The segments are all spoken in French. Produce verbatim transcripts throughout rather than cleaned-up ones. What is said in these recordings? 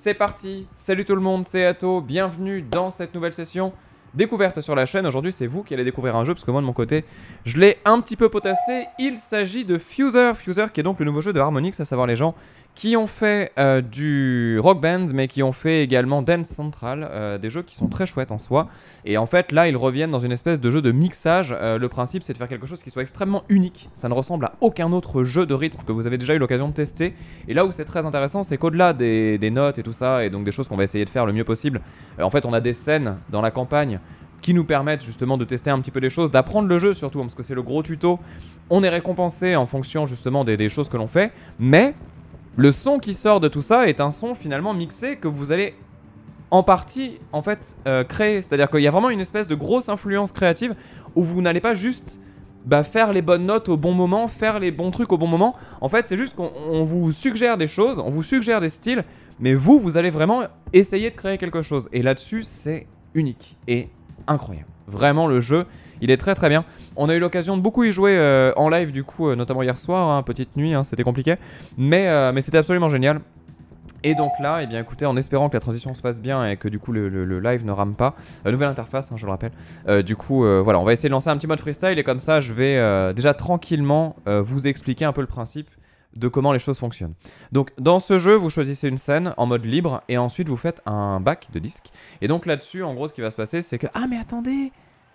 c'est parti. Salut tout le monde, c'est Atto, bienvenue dans cette nouvelle session découverte sur la chaîne. Aujourd'hui c'est vous qui allez découvrir un jeu parce que moi de mon côté je l'ai un petit peu potassé. Il s'agit de Fuser, Fuser qui est donc le nouveau jeu de Harmonix, à savoir les gens qui ont fait euh, du Rock Band mais qui ont fait également Dance Central, euh, des jeux qui sont très chouettes en soi. Et en fait là ils reviennent dans une espèce de jeu de mixage. Euh, le principe c'est de faire quelque chose qui soit extrêmement unique, ça ne ressemble à aucun autre jeu de rythme que vous avez déjà eu l'occasion de tester. Et là où c'est très intéressant c'est qu'au-delà des, des notes et tout ça, et donc des choses qu'on va essayer de faire le mieux possible, euh, en fait on a des scènes dans la campagne qui nous permettent justement de tester un petit peu les choses, d'apprendre le jeu surtout, parce que c'est le gros tuto. On est récompensé en fonction justement des, des choses que l'on fait, mais le son qui sort de tout ça est un son finalement mixé que vous allez en partie en fait euh, créer. C'est-à-dire qu'il y a vraiment une espèce de grosse influence créative où vous n'allez pas juste bah, faire les bonnes notes au bon moment, faire les bons trucs au bon moment. En fait c'est juste qu'on vous suggère des choses, on vous suggère des styles, mais vous, vous allez vraiment essayer de créer quelque chose. Et là-dessus c'est unique et incroyable. Vraiment le jeu, il est très très bien. On a eu l'occasion de beaucoup y jouer euh, en live du coup, euh, notamment hier soir, hein, petite nuit, hein, c'était compliqué. Mais, euh, mais c'était absolument génial. Et donc là, eh bien écoutez, en espérant que la transition se passe bien et que du coup le, le, le live ne rame pas, euh, nouvelle interface, hein, je le rappelle. Euh, du coup, euh, voilà, on va essayer de lancer un petit mode freestyle et comme ça, je vais euh, déjà tranquillement euh, vous expliquer un peu le principe de comment les choses fonctionnent. Donc dans ce jeu, vous choisissez une scène en mode libre et ensuite vous faites un bac de disque. Et donc là-dessus, en gros, ce qui va se passer, c'est que... Ah mais attendez!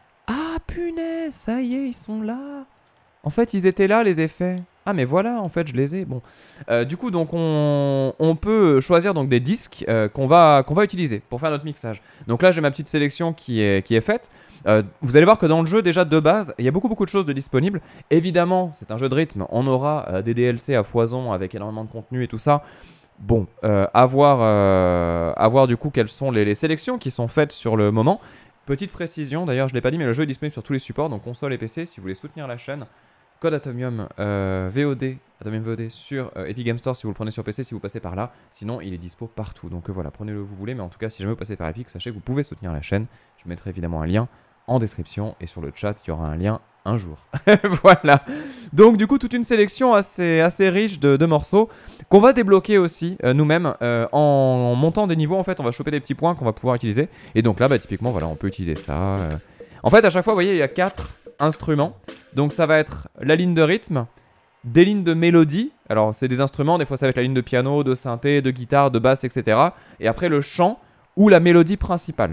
Ah punaise, ça y est, ils sont là! En fait, ils étaient là, les effets. Ah mais voilà, en fait, je les ai. Bon. Euh, du coup, donc on, on peut choisir donc des disques euh, qu'on va, qu'on va utiliser pour faire notre mixage. Donc là, j'ai ma petite sélection qui est, qui est faite. Euh, vous allez voir que dans le jeu, déjà de base, il y a beaucoup beaucoup de choses de disponibles. Évidemment, c'est un jeu de rythme, on aura euh, des D L C à foison avec énormément de contenu et tout ça. Bon, euh, à, voir, euh, à voir du coup quelles sont les, les sélections qui sont faites sur le moment. Petite précision, d'ailleurs je ne l'ai pas dit, mais le jeu est disponible sur tous les supports, donc console et P C, si vous voulez soutenir la chaîne. Code Atomium euh, V O D, Atomium V O D sur euh, Epic Game Store si vous le prenez sur P C, si vous passez par là. Sinon, il est dispo partout. Donc euh, voilà, prenez-le où vous voulez, mais en tout cas, si jamais vous passez par Epic, sachez que vous pouvez soutenir la chaîne. Je mettrai évidemment un lien en description et sur le chat, il y aura un lien un jour. Voilà. Donc du coup, toute une sélection assez, assez riche de, de morceaux qu'on va débloquer aussi euh, nous-mêmes euh, en, en montant des niveaux. En fait, on va choper des petits points qu'on va pouvoir utiliser. Et donc là, bah, typiquement, voilà, on peut utiliser ça. Euh. En fait, à chaque fois, vous voyez, il y a quatre instruments. Donc ça va être la ligne de rythme, des lignes de mélodie. Alors c'est des instruments, des fois ça va être la ligne de piano, de synthé, de guitare, de basse, et cetera. Et après le chant ou la mélodie principale.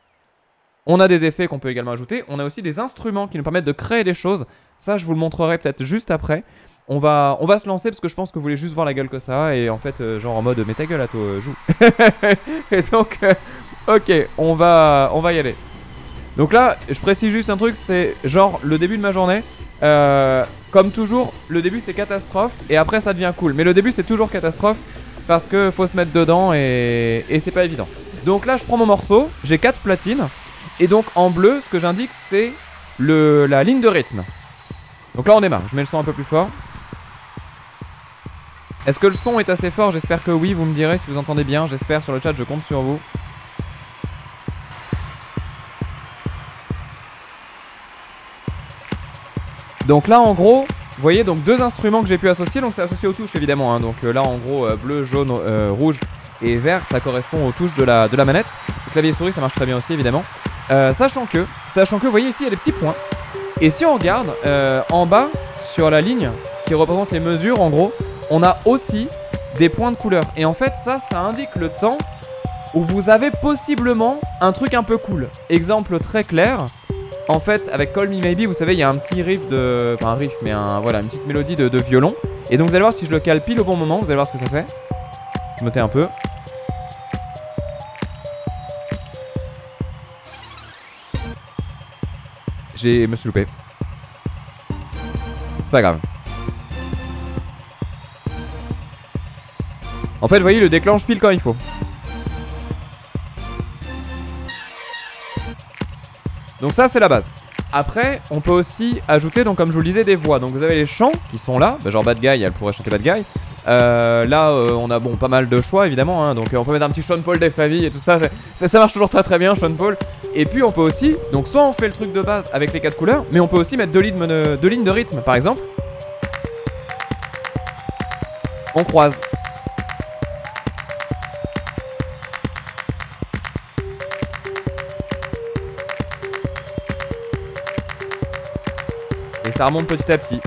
On a des effets qu'on peut également ajouter. On a aussi des instruments qui nous permettent de créer des choses. Ça, je vous le montrerai peut-être juste après. On va, on va se lancer parce que je pense que vous voulez juste voir la gueule que ça a. Et en fait, euh, genre en mode, mais ta gueule à toi, euh, joue. Et donc, euh, ok, on va, on va y aller. Donc là, je précise juste un truc, c'est genre le début de ma journée. Euh, comme toujours, le début c'est catastrophe et après ça devient cool. Mais le début c'est toujours catastrophe parce que faut se mettre dedans et, et c'est pas évident. Donc là, je prends mon morceau, j'ai quatre platines. Et donc en bleu, ce que j'indique c'est le, la ligne de rythme. Donc là on démarre, je mets le son un peu plus fort. Est-ce que le son est assez fort? J'espère que oui, vous me direz si vous entendez bien. J'espère sur le chat, je compte sur vous. Donc là en gros, vous voyez donc deux instruments que j'ai pu associer, donc c'est associé aux touches évidemment, hein. Donc euh, là en gros euh, bleu, jaune, euh, rouge et vert, ça correspond aux touches de la, de la manette. Le clavier et souris ça marche très bien aussi évidemment. Euh, sachant que, sachant que vous voyez ici il y a des petits points. Et si on regarde euh, en bas sur la ligne qui représente les mesures en gros, on a aussi des points de couleur. Et en fait ça, ça indique le temps où vous avez possiblement un truc un peu cool. Exemple très clair. En fait, avec Call Me Maybe, vous savez, il y a un petit riff de... Enfin, un riff, mais un, voilà, une petite mélodie de, de violon. Et donc, vous allez voir si je le cale pile au bon moment, vous allez voir ce que ça fait. Je me tais un peu. J'ai... me suis loupé. C'est pas grave. En fait, vous voyez, il le déclenche pile quand il faut. Donc ça c'est la base. Après on peut aussi ajouter donc comme je vous le disais des voix. Donc vous avez les chants qui sont là, bah, genre Bad Guy, elle pourrait chanter Bad Guy. euh, Là euh, on a bon pas mal de choix évidemment, hein. Donc euh, on peut mettre un petit Sean Paul des familles et tout ça, ça. Ça marche toujours très très bien Sean Paul. Et puis on peut aussi, donc soit on fait le truc de base avec les quatre couleurs, mais on peut aussi mettre deux lignes de, deux lignes de rythme par exemple. On croise. Et ça remonte petit à petit.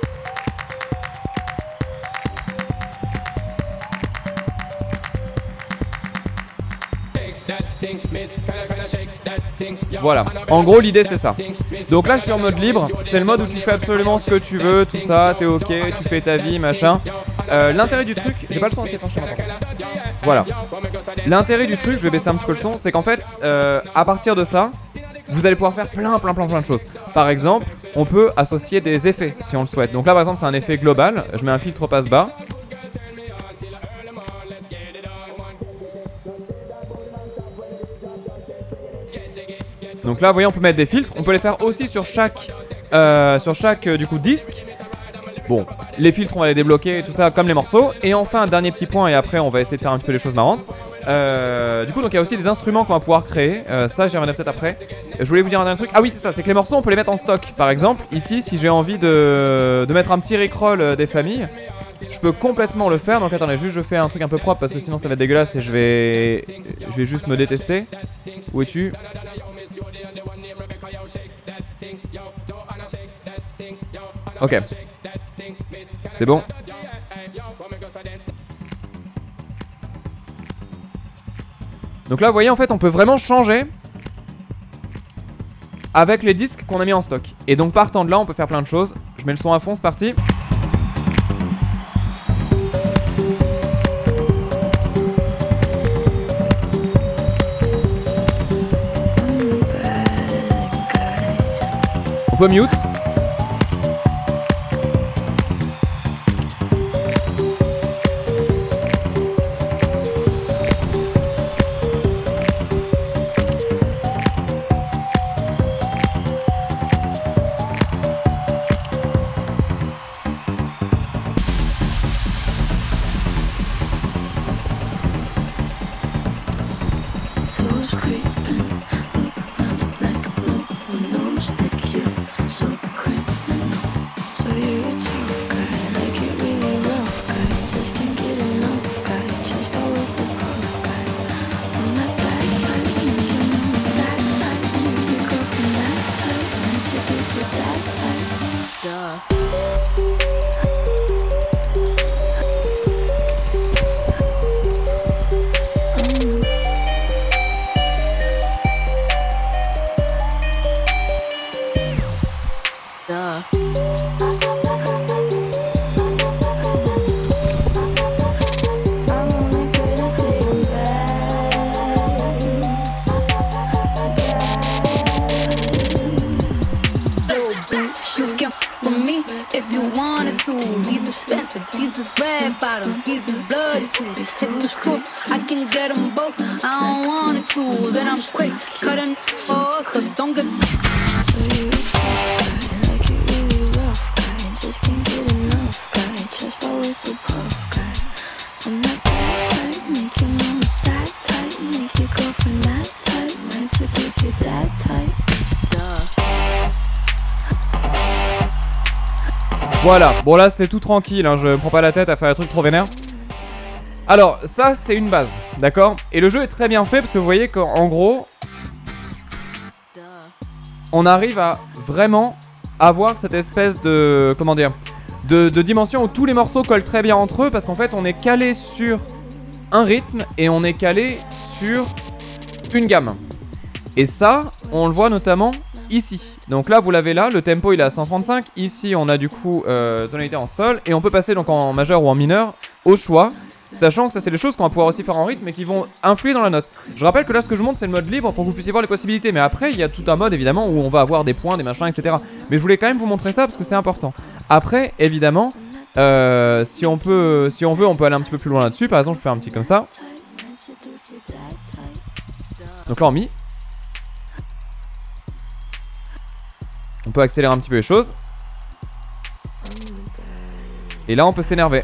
Voilà, en gros l'idée c'est ça. Donc là je suis en mode libre, c'est le mode où tu fais absolument ce que tu veux, tout ça, t'es ok, tu fais ta vie, machin. Euh, L'intérêt du truc, j'ai pas le son assez fort, je t'entends. Voilà. L'intérêt du truc, je vais baisser un petit peu le son, c'est qu'en fait, euh, à partir de ça, vous allez pouvoir faire plein plein plein plein de choses. Par exemple, on peut associer des effets si on le souhaite. Donc là par exemple c'est un effet global, je mets un filtre passe bas. Donc là, vous voyez, on peut mettre des filtres. On peut les faire aussi sur chaque, euh, sur chaque euh, du coup disque. Bon, les filtres, on va les débloquer et tout ça comme les morceaux. Et enfin, un dernier petit point et après, on va essayer de faire un petit peu des choses marrantes. Euh, du coup, donc il y a aussi des instruments qu'on va pouvoir créer. Euh, ça, j'y reviendrai peut-être après. Je voulais vous dire un dernier truc. Ah oui, c'est ça. C'est que les morceaux, on peut les mettre en stock. Par exemple, ici, si j'ai envie de, de mettre un petit rickroll des familles, je peux complètement le faire. Donc attendez, juste je fais un truc un peu propre parce que sinon ça va être dégueulasse et je vais, je vais juste me détester. Où es-tu ? Ok. C'est bon. Donc là, vous voyez, en fait, on peut vraiment changer avec les disques qu'on a mis en stock. Et donc, partant de là, on peut faire plein de choses. Je mets le son à fond, c'est parti. On peut mute. These is red bottoms, these is bloody shoes. Hit the school, I can get them both. I don't wanna choose, and I'm quick cutting off, so don't get. So you like it really rough, guy. Just can't get enough, guy. Just always a puff, guy. I'm that type, make your mama sad type, make your girlfriend mad type, might seduce your dad type. Voilà, bon là c'est tout tranquille, hein, je me prends pas la tête à faire des trucs trop vénères. Alors ça c'est une base, d'accord? Et le jeu est très bien fait parce que vous voyez qu'en gros on arrive à vraiment avoir cette espèce de, comment dire, de, de dimension où tous les morceaux collent très bien entre eux parce qu'en fait on est calé sur un rythme et on est calé sur une gamme. Et ça, on le voit notamment ici. Donc là vous l'avez là, le tempo il est à cent trente-cinq. Ici on a du coup euh, tonalité en sol. Et on peut passer donc en majeur ou en mineur au choix. Sachant que ça c'est des choses qu'on va pouvoir aussi faire en rythme et qui vont influer dans la note. Je rappelle que là ce que je montre c'est le mode libre pour que vous puissiez voir les possibilités. Mais après il y a tout un mode évidemment où on va avoir des points, des machins, et cetera. Mais je voulais quand même vous montrer ça parce que c'est important. Après évidemment euh, si on peut, si on veut on peut aller un petit peu plus loin là-dessus. Par exemple je fais un petit comme ça. Donc là en mi. On peut accélérer un petit peu les choses. Et là on peut s'énerver.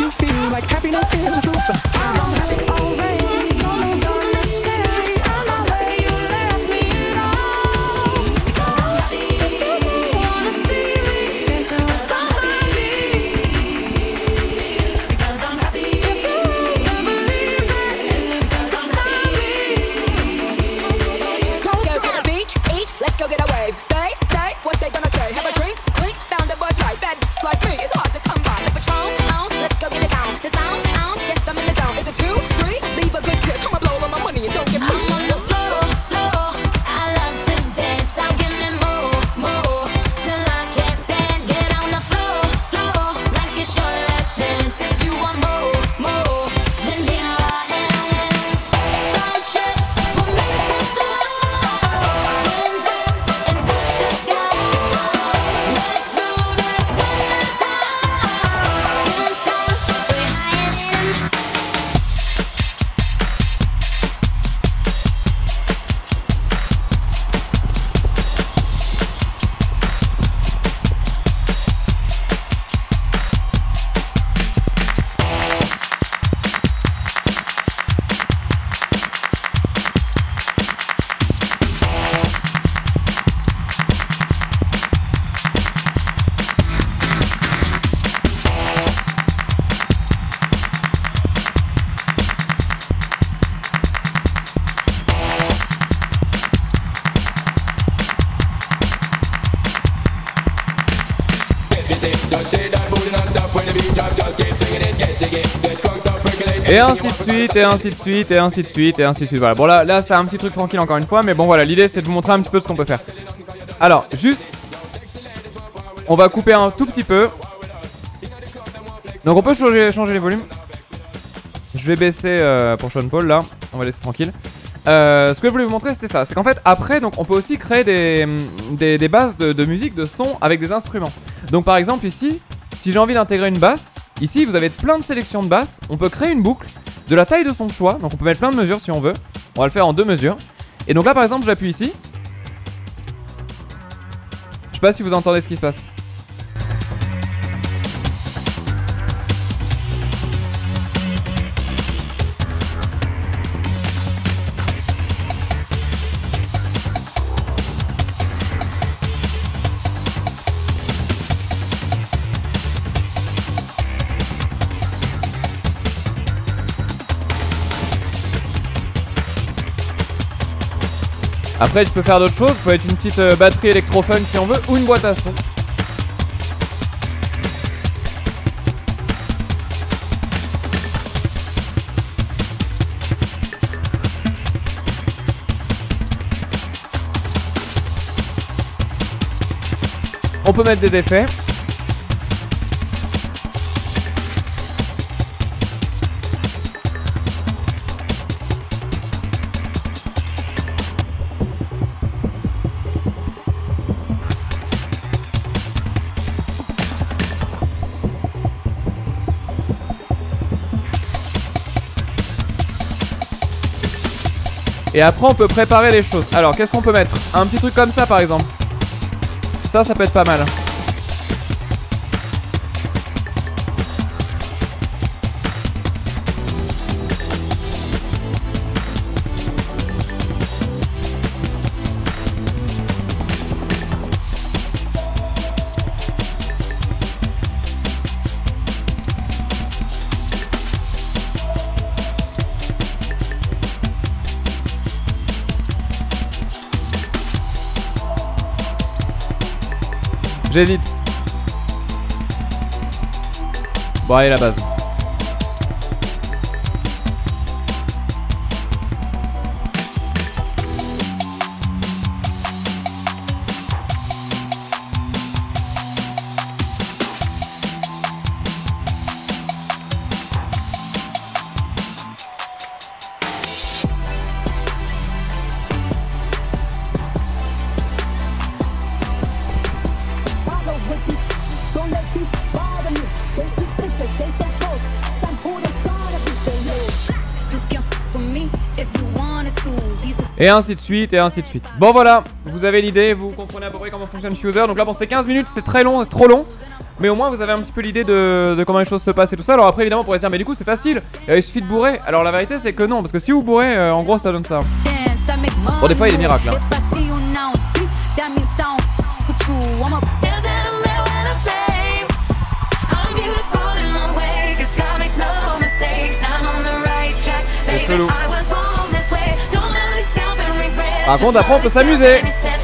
you feel like happiness is the truth. I'm happy already, so no dark and scary. I'm not where you left me at all. So happy if you don't wanna see me dancing with somebody. Because I'm happy if you don't believe that anything can stop me. Go to the beach, each, let's go get a wave. They say what they gonna say. Have a drink, clink, found a Bud Light. Bad like me, it's hard to come by. The Patron, oh, let's go get it down. The sound, oh, yes, I'm in the zone. Is it two, three? Leave a good tip. I'ma blow all my money and don't get I'm on the floor, floor. I love to dance. Now give me more, more. Till I can't stand. Get on the floor, floor. Like it's your last chance. If you want more, more, then here I am. Starships were meant to fly. Hands up and touch the sky. Let's do this one last time. Can't stop. We're higher than. Et ainsi de suite, et ainsi de suite, et ainsi de suite, et ainsi de suite. Voilà, bon là, là c'est un petit truc tranquille encore une fois, mais bon voilà, l'idée c'est de vous montrer un petit peu ce qu'on peut faire. Alors, juste, on va couper un tout petit peu. Donc on peut changer, changer les volumes. Je vais baisser euh, pour Sean Paul là, on va laisser tranquille. Euh, ce que je voulais vous montrer c'était ça, c'est qu'en fait après donc on peut aussi créer des, des, des bases de, de musique, de son avec des instruments. Donc par exemple ici, si j'ai envie d'intégrer une basse, ici vous avez plein de sélections de basses. On peut créer une boucle de la taille de son choix, donc on peut mettre plein de mesures si on veut. On va le faire en deux mesures. Et donc là par exemple j'appuie ici. Je sais pas si vous entendez ce qui se passe. Après tu peux faire d'autres choses, ça peut être une petite euh, batterie électrophone si on veut, ou une boîte à son. On peut mettre des effets. Et après on peut préparer les choses. Alors qu'est-ce qu'on peut mettre? Un petit truc comme ça par exemple. Ça, ça peut être pas mal. J'hésite. Bon allez la base. Et ainsi de suite, et ainsi de suite. Bon voilà, vous avez l'idée, vous comprenez à peu près comment fonctionne Fuser. Donc là bon c'était quinze minutes, c'est très long, c'est trop long. Mais au moins vous avez un petit peu l'idée de, de comment les choses se passent et tout ça. Alors après évidemment on pourrait se dire mais du coup c'est facile, euh, il suffit de bourrer. Alors la vérité c'est que non, parce que si vous bourrez, euh, en gros ça donne ça. Bon des fois il y a des miracles hein. C'est chelou. Par contre après on peut s'amuser.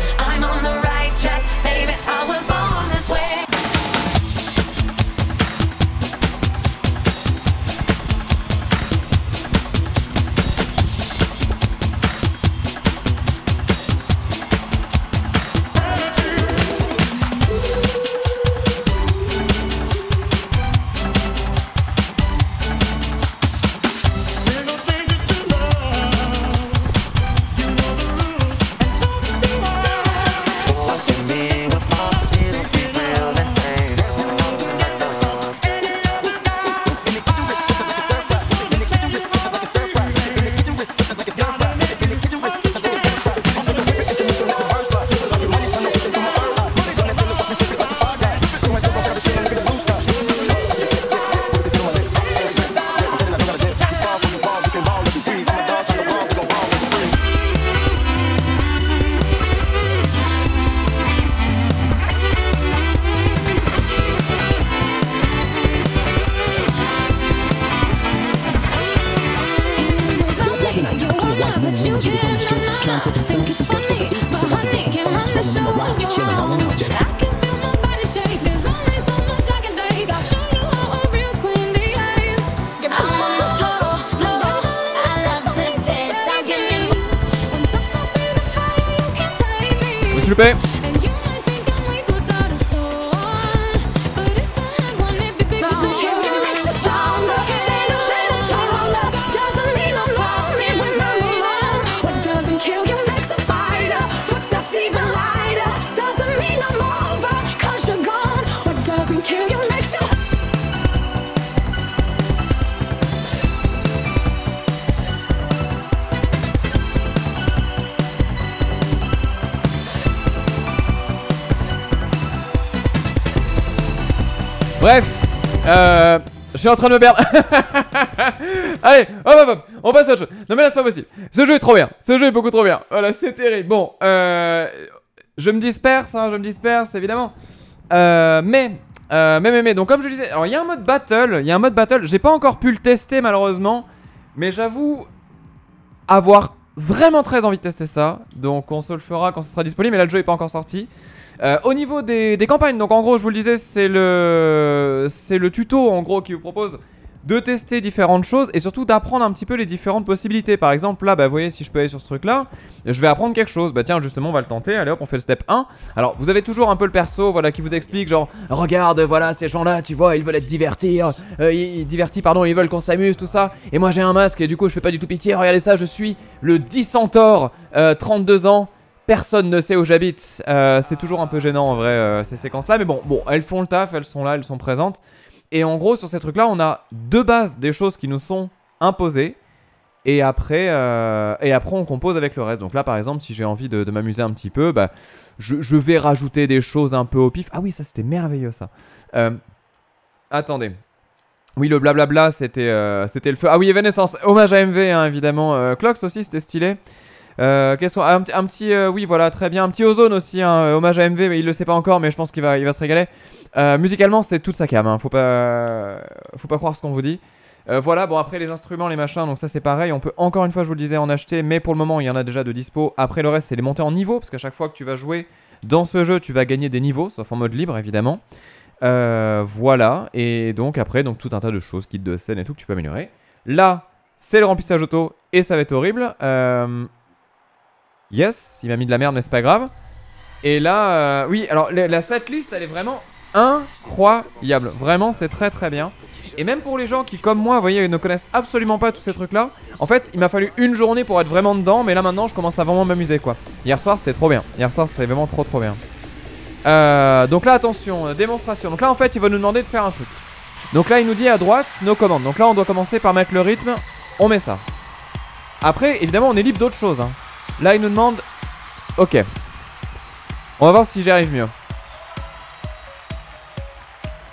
Je me suis loupé. Bref, euh, je suis en train de me perdre. Allez, hop hop hop, on passe à autre chose. Non mais là c'est pas possible. Ce jeu est trop bien, ce jeu est beaucoup trop bien. Voilà, c'est terrible. Bon, euh, je me disperse, hein, je me disperse évidemment. Euh, mais, euh, mais, mais, mais, donc comme je disais, alors il y a un mode battle, il y a un mode battle. J'ai pas encore pu le tester malheureusement, mais j'avoue avoir vraiment très envie de tester ça. Donc on se le fera quand ce sera disponible, mais là le jeu est pas encore sorti. Euh, au niveau des, des campagnes, donc en gros je vous le disais c'est le c'est le tuto en gros qui vous propose de tester différentes choses et surtout d'apprendre un petit peu les différentes possibilités. Par exemple là bah vous voyez si je peux aller sur ce truc là, je vais apprendre quelque chose. Bah tiens justement on va le tenter, allez hop on fait le step un. Alors vous avez toujours un peu le perso voilà qui vous explique genre regarde voilà ces gens là tu vois ils veulent être divertir, euh, ils, ils divertis pardon ils veulent qu'on s'amuse tout ça. Et moi j'ai un masque et du coup je fais pas du tout pitié, regardez ça je suis le dix centaure, euh, trente-deux ans. Personne ne sait où j'habite, euh, c'est toujours un peu gênant en vrai euh, ces séquences là, mais bon, bon, elles font le taf, elles sont là, elles sont présentes. Et en gros sur ces trucs là on a de base des choses qui nous sont imposées et après, euh, et après on compose avec le reste. Donc là par exemple si j'ai envie de, de m'amuser un petit peu, bah, je, je vais rajouter des choses un peu au pif. Ah oui ça c'était merveilleux ça. Euh, attendez. Oui le blablabla c'était euh, c'était le feu. Ah oui Evanescence, hommage à M V hein, évidemment. euh, Clocks aussi c'était stylé. Euh, qu'est-ce qu'on... Un, un petit, euh, oui voilà très bien, un petit Ozone aussi, hein, hommage à M V, mais il le sait pas encore, mais je pense qu'il va, il va se régaler. Euh, musicalement c'est toute sa cam, hein, faut pas, faut pas croire ce qu'on vous dit. Euh, voilà, bon après les instruments, les machins, donc ça c'est pareil, on peut encore une fois je vous le disais en acheter, mais pour le moment il y en a déjà de dispo. Après le reste c'est les montées en niveau, parce qu'à chaque fois que tu vas jouer dans ce jeu tu vas gagner des niveaux, sauf en mode libre évidemment. Euh, voilà, et donc après donc tout un tas de choses, kits de scène et tout que tu peux améliorer. Là c'est le remplissage auto et ça va être horrible. Euh... Yes, il m'a mis de la merde mais c'est pas grave. Et là, euh, oui, alors la, la setlist elle est vraiment incroyable. Vraiment c'est très très bien. Et même pour les gens qui comme moi, vous voyez, ne connaissent absolument pas tous ces trucs là. En fait, il m'a fallu une journée pour être vraiment dedans. Mais là maintenant je commence à vraiment m'amuser quoi. Hier soir c'était trop bien. Hier soir c'était vraiment trop trop bien. euh, Donc là attention, euh, démonstration. Donc là en fait il va nous demander de faire un truc. Donc là il nous dit à droite nos commandes. Donc là on doit commencer par mettre le rythme. On met ça. Après évidemment on est libre d'autres choses hein. Là il nous demande. Ok. On va voir si j'y arrive mieux.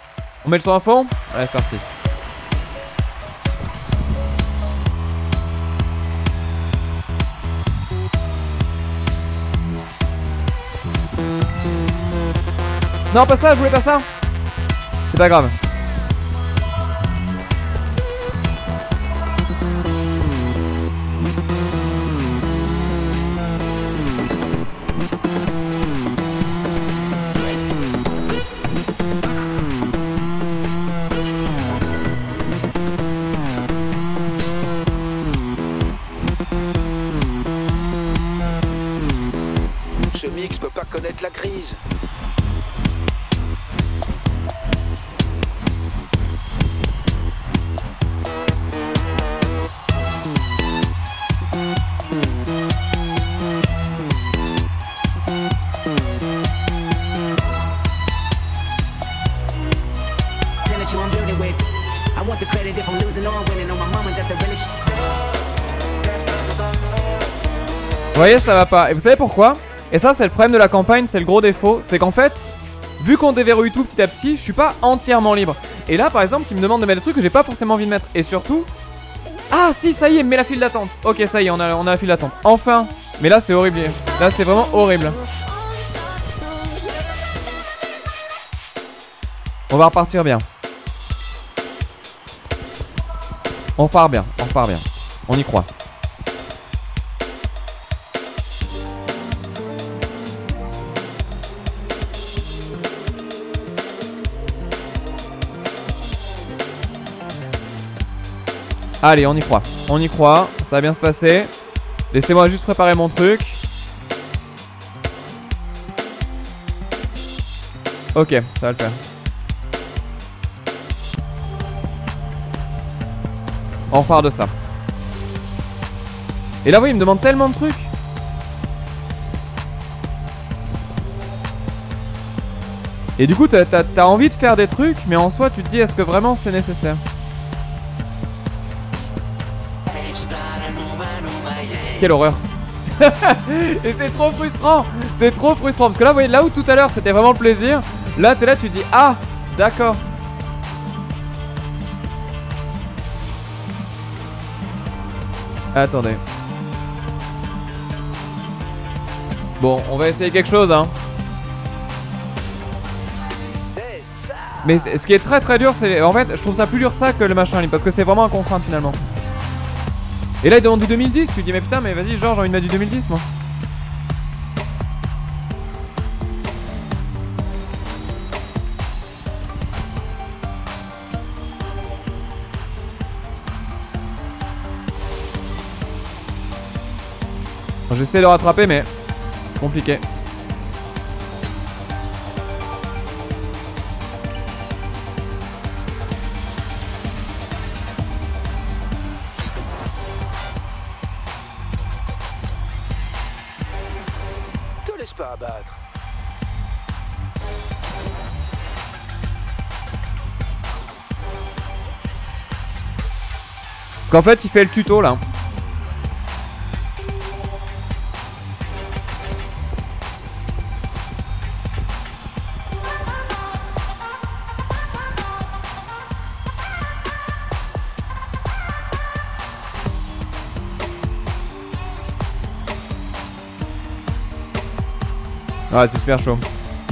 On met le son à fond? Allez, c'est parti. Non, pas ça, je voulais pas ça. C'est pas grave. Ce mix peut pas connaître la crise. That you I'm building with. I want the credit if I'm losing or winning on my mama, that's the realest shit. Vous voyez, ça va pas. Et vous savez pourquoi? Et ça, c'est le problème de la campagne, c'est le gros défaut. C'est qu'en fait, vu qu'on déverrouille tout petit à petit, je suis pas entièrement libre. Et là, par exemple, il me demande de mettre des trucs que j'ai pas forcément envie de mettre. Et surtout... Ah si, ça y est, il me met la file d'attente. Ok, ça y est, on a, on a la file d'attente. Enfin. Mais là, c'est horrible. Là, c'est vraiment horrible. On va repartir bien. On repart bien, on repart bien. On y croit. Allez, on y croit. On y croit. Ça va bien se passer. Laissez-moi juste préparer mon truc. Ok, ça va le faire. On repart de ça. Et là, vous voyez, il me demande tellement de trucs. Et du coup, t'as, t'as, t'as envie de faire des trucs, mais en soi, tu te dis, est-ce que vraiment c'est nécessaire? Quelle horreur. Et c'est trop frustrant. C'est trop frustrant. Parce que là, vous voyez, là où tout à l'heure, c'était vraiment le plaisir. Là, t'es là, tu te dis, ah, d'accord. Attendez. Bon, on va essayer quelque chose, hein. C'est ça. Mais c- ce qui est très très dur, c'est... En fait, je trouve ça plus dur ça que le machin libre. Parce que c'est vraiment un contrainte, finalement. Et là, il demande du deux mille dix. Tu dis, mais putain, mais vas-y, genre, j'ai envie de mettre du deux mille dix, moi. Bon, j'essaie de rattraper, mais c'est compliqué. Te laisse pas abattre. Parce qu'en fait, il fait le tuto, là. Ouais, c'est super chaud.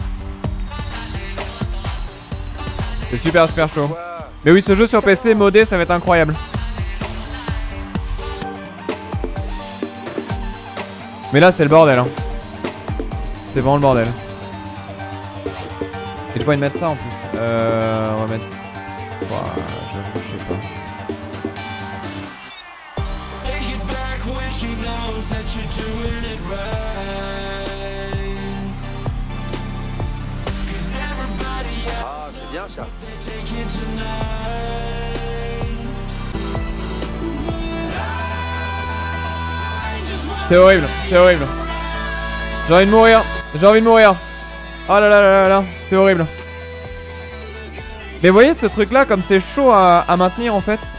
C'est super super chaud. Quoi? Mais oui, ce jeu sur P C modé, ça va être incroyable. Mais là, c'est le bordel, hein. C'est vraiment le bordel. Et je vois, ils mettre ça en plus. Euh, on va mettre... Ouah, j'avoue, je sais pas. Ah, c'est bien ça. C'est horrible, c'est horrible. J'ai envie de mourir, j'ai envie de mourir. Oh là là là là là, c'est horrible. Mais vous voyez ce truc là, comme c'est chaud à, à maintenir en fait.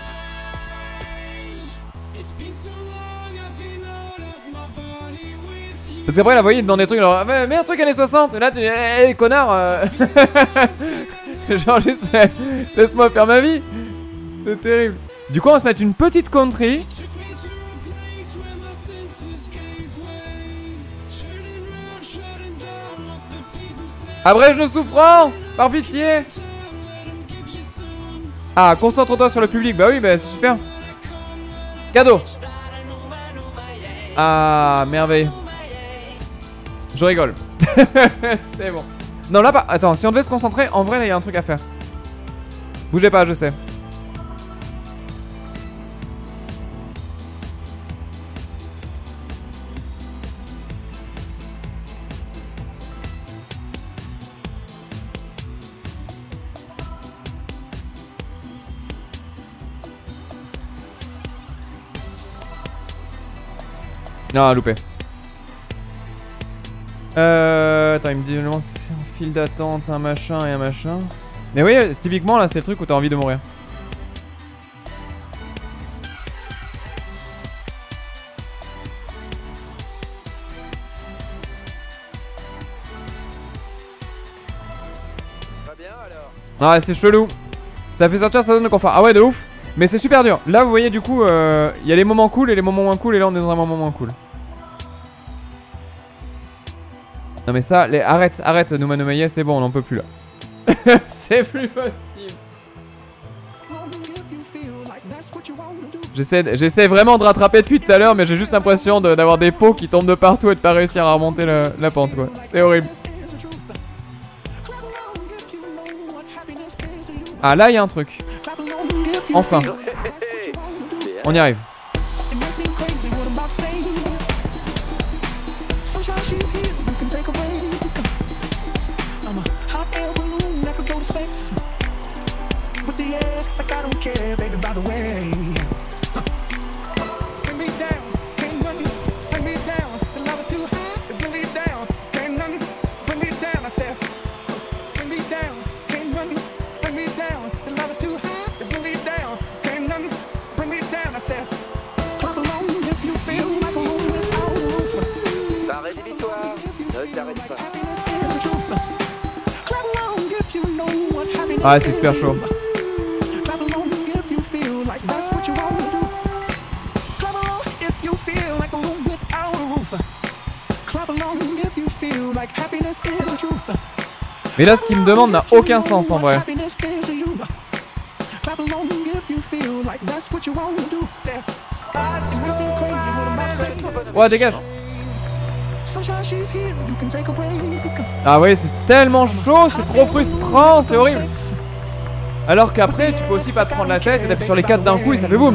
Parce qu'après là, vous voyez, dans des trucs, genre, mets un truc années soixante. Et là, tu dis, hé, hey, connard. Euh... Genre juste, laisse-moi faire ma vie. C'est terrible. Du coup, on va se mettre une petite country. Abrège nos souffrances, par pitié. Ah, concentre-toi sur le public. Bah oui, bah c'est super. Cadeau. Ah, merveille. Je rigole. C'est bon. Non, là, pas. Attends, si on devait se concentrer, en vrai, là, il y a un truc à faire. Bougez pas, je sais. Non, loupé. Euh... Attends, il me dit vraiment c'est un fil d'attente, un machin et un machin. Mais oui, typiquement là, c'est le truc où t'as envie de mourir. Pas bien alors? Ah, c'est chelou. Ça fait sortir sa zone de confort. Ah ouais, de ouf. Mais c'est super dur. Là, vous voyez, du coup, il euh, y a les moments cool et les moments moins cool. Et là, on est dans un moment moins cool. Non, mais ça, les... arrête, arrête, Nouma Noumaïa, c'est bon, on n'en peut plus là. C'est plus possible. J'essaie j'essaie vraiment de rattraper depuis tout à l'heure, mais j'ai juste l'impression de- d'avoir des pots qui tombent de partout et de pas réussir à remonter le- la pente, quoi. C'est horrible. Ah, là, il y a un truc. Enfin, on y arrive. Bah rédhibitoire, ne t'arrête pas. Ah, c'est super chaud. Mais là, ce qu'il me demande n'a aucun sens en vrai. Ouais, dégage. Ah ouais, c'est tellement chaud, c'est trop frustrant, c'est horrible. Alors qu'après, tu peux aussi pas te prendre la tête et t'appuies sur les quatre d'un coup et ça fait boum.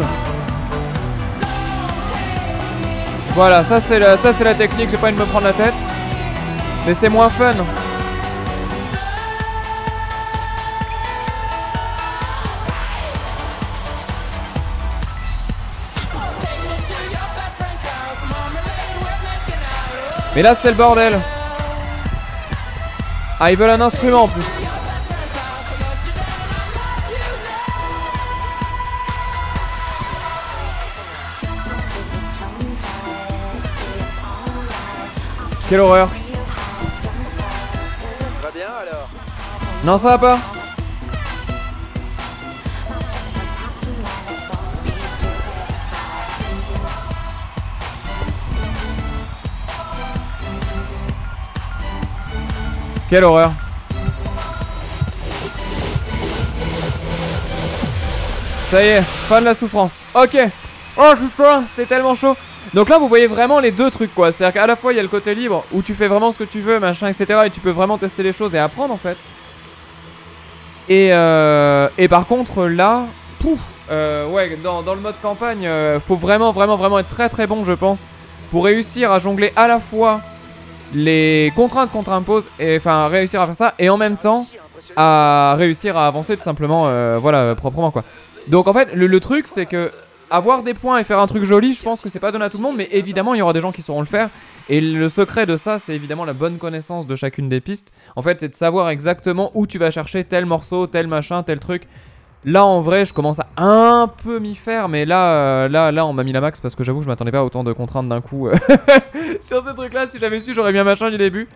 Voilà, ça c'est la, ça c'est la technique, j'ai pas envie de me prendre la tête. Mais c'est moins fun. Mais là c'est le bordel. Ah, ils veulent un instrument en plus. Quelle horreur. Va bien alors? Non, ça va pas. Quelle horreur. Ça y est, fin de la souffrance. Ok. Oh putain, c'était tellement chaud. Donc là vous voyez vraiment les deux trucs quoi. C'est-à-dire qu'à la fois il y a le côté libre où tu fais vraiment ce que tu veux, machin, et cetera. Et tu peux vraiment tester les choses et apprendre en fait. Et, euh, et par contre là, pouf, euh, ouais, dans, dans le mode campagne, euh, faut vraiment vraiment vraiment être très très bon je pense. Pour réussir à jongler à la fois les contraintes qu'on t'impose, et enfin réussir à faire ça, et en même temps à réussir à avancer tout simplement, euh, voilà, proprement quoi. Donc en fait le, le truc c'est que avoir des points et faire un truc joli, je pense que c'est pas donné à tout le monde, mais évidemment il y aura des gens qui sauront le faire. Et le secret de ça, c'est évidemment la bonne connaissance de chacune des pistes. En fait, c'est de savoir exactement où tu vas chercher tel morceau, tel machin, tel truc. Là, en vrai, je commence à un peu m'y faire, mais là, euh, là, là, on m'a mis la max parce que j'avoue, je m'attendais pas à autant de contraintes d'un coup. Sur ce truc-là, si j'avais su, j'aurais mis un machin du début.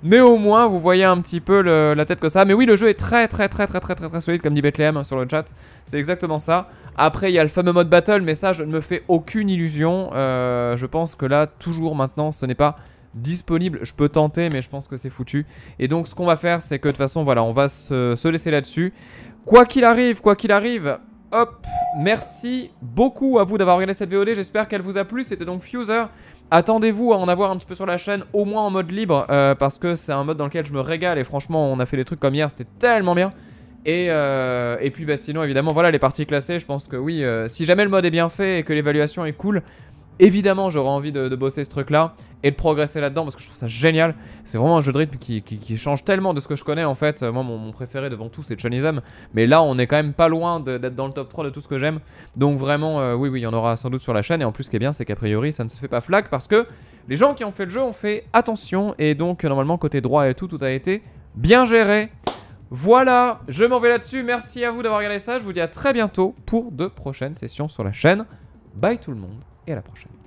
Mais au moins, vous voyez un petit peu le, la tête que ça. Mais oui, le jeu est très très très très très très très solide, comme dit Bethlehem sur le chat. C'est exactement ça. Après, il y a le fameux mode battle, mais ça, je ne me fais aucune illusion. Euh, je pense que là, toujours maintenant, ce n'est pas disponible. Je peux tenter, mais je pense que c'est foutu. Et donc, ce qu'on va faire, c'est que de toute façon, voilà, on va se, se laisser là-dessus. Quoi qu'il arrive, quoi qu'il arrive, hop, merci beaucoup à vous d'avoir regardé cette V O D. J'espère qu'elle vous a plu. C'était donc Fuser. Attendez-vous à en avoir un petit peu sur la chaîne, au moins en mode libre, euh, parce que c'est un mode dans lequel je me régale. Et franchement, on a fait des trucs comme hier, c'était tellement bien. Et, euh, et puis bah, sinon, évidemment, voilà les parties classées. Je pense que oui, euh, si jamais le mode est bien fait et que l'évaluation est cool, évidemment, j'aurais envie de, de bosser ce truc-là et de progresser là-dedans parce que je trouve ça génial. C'est vraiment un jeu de rythme qui, qui, qui change tellement de ce que je connais en fait. Moi, mon, mon préféré devant tout, c'est Chonism. Mais là, on est quand même pas loin d'être dans le top trois de tout ce que j'aime. Donc vraiment, euh, oui, oui, il y en aura sans doute sur la chaîne. Et en plus, ce qui est bien, c'est qu'a priori, ça ne se fait pas flag parce que les gens qui ont fait le jeu ont fait attention. Et donc, normalement, côté droit et tout, tout a été bien géré. Voilà, je m'en vais là-dessus. Merci à vous d'avoir regardé ça. Je vous dis à très bientôt pour de prochaines sessions sur la chaîne. Bye tout le monde et à la prochaine.